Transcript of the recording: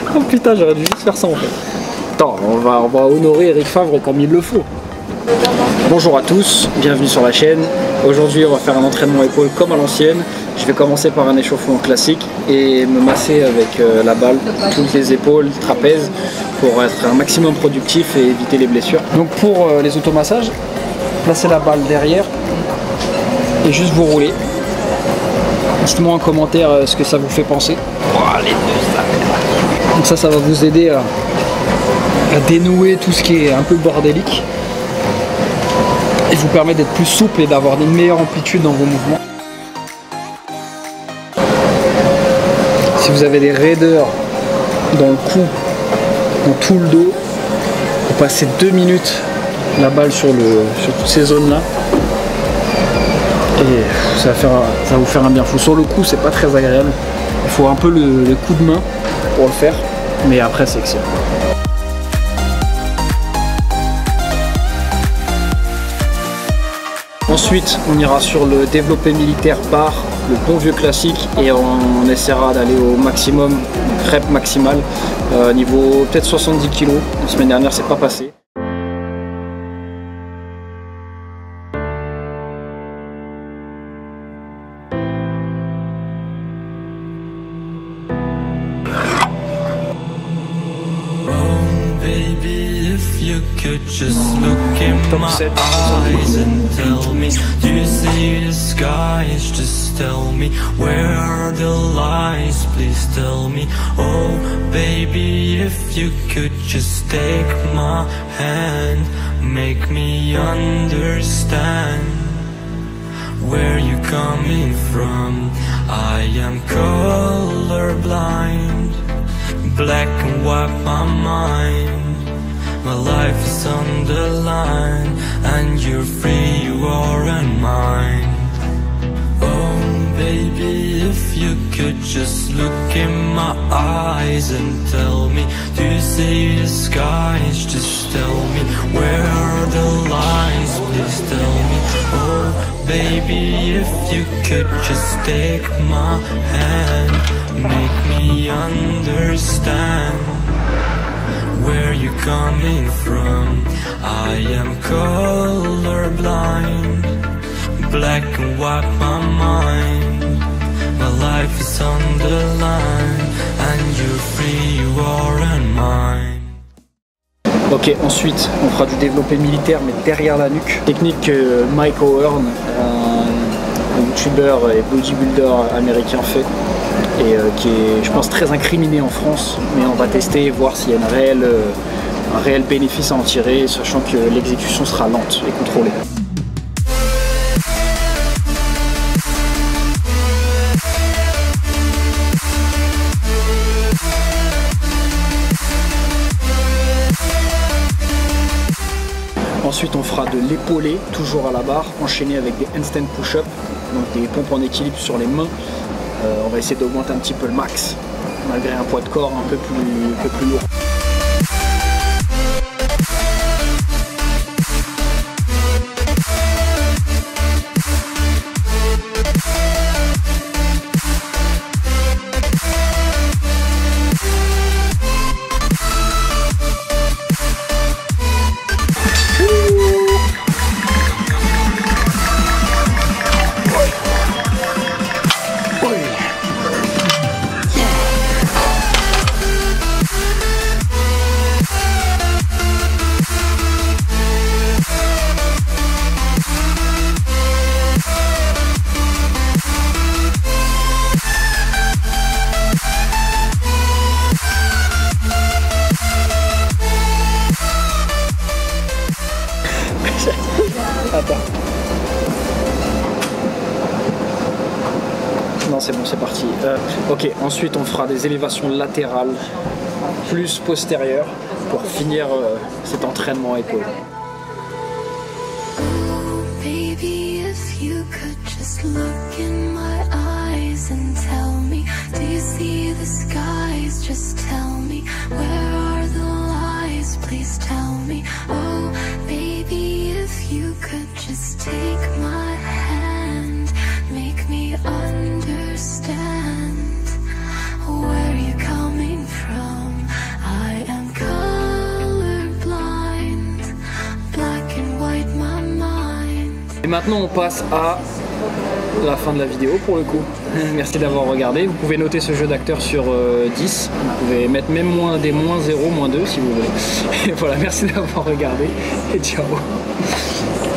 Oh putain, j'aurais dû juste faire ça en fait. Attends, on va honorer Eric Favre comme il le faut. Bonjour à tous, bienvenue sur la chaîne. Aujourd'hui on va faire un entraînement épaule comme à l'ancienne. Je vais commencer par un échauffement classique et me masser avec la balle, toutes les épaules, trapèze, pour être un maximum productif et éviter les blessures. Donc pour les automassages, placez la balle derrière et juste vous roulez. Dites-moi en commentaire ce que ça vous fait penser. Donc ça va vous aider à dénouer tout ce qui est un peu bordélique et vous permet d'être plus souple et d'avoir une meilleure amplitude dans vos mouvements. Si vous avez des raideurs dans le cou, dans tout le dos, vous passez 2 minutes la balle sur toutes ces zones là et ça va vous faire un bien fou. Sur le cou, c'est pas très agréable, il faut un peu le coup de main pour le faire, mais après c'est excellent. Ensuite, on ira sur le développé militaire par le bon vieux classique et on essaiera d'aller au maximum, rep maximal, niveau peut-être 70 kg. La semaine dernière, c'est pas passé. You could just look in my eyes and tell me, do you see the skies? Just tell me, where are the lies? Please tell me, oh baby, if you could just take my hand, make me understand where you coming from. I am colorblind, black and white my mind. My life is on the line, and you're free, you aren't mine. Oh baby, if you could just look in my eyes and tell me, do you see the skies? Just tell me, where are the lines? Please tell me, oh baby, if you could just take my hand, make me understand where you coming from. I am colorblind, black and white my mind. My life is on the line, and you're free, you aren't mine. Ok, ensuite on fera du développé militaire mais derrière la nuque. Technique que Mike O'Hearn, un youtubeur et bodybuilder américain fait. Et qui est, je pense, très incriminé en France, mais on va tester et voir s'il y a un réel bénéfice à en tirer, sachant que l'exécution sera lente et contrôlée. Ensuite on fera de l'épaulé, toujours à la barre, enchaîné avec des handstand push-up, donc des pompes en équilibre sur les mains. On va essayer d'augmenter un petit peu le max, malgré un poids de corps un peu plus lourd. Attends. Non, c'est bon, c'est parti. Ok, ensuite on fera des élévations latérales plus postérieures pour finir cet entraînement épaule. Baby, if you could just look in my eyes and tell me, do you see the skies? Just tell me, where are the lies? Please tell me, oh baby, if you could just take my hand, make me understand where you're coming from. Maintenant on passe à la fin de la vidéo pour le coup. Merci d'avoir regardé. Vous pouvez noter ce jeu d'acteur sur 10. Vous pouvez mettre même des -0, -2 si vous voulez. Et voilà, merci d'avoir regardé et ciao.